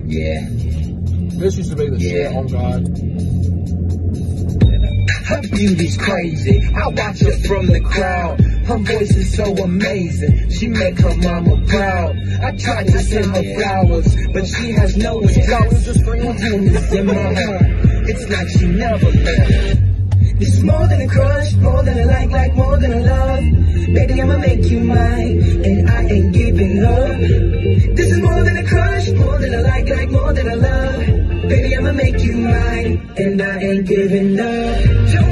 Yeah. This used to be the shit, oh God. Her beauty's crazy, I watch her from the crowd. Her voice is so amazing, she make her mama proud. I tried to send her flowers, but she has no interest. In my heart, it's like she never left. It's more than a crush, more than a like more than a love. Baby, I'ma make you mine, and I ain't giving up. This is more than a crush, more than a like more than a love. Baby, I'ma make you mine, and I ain't giving up.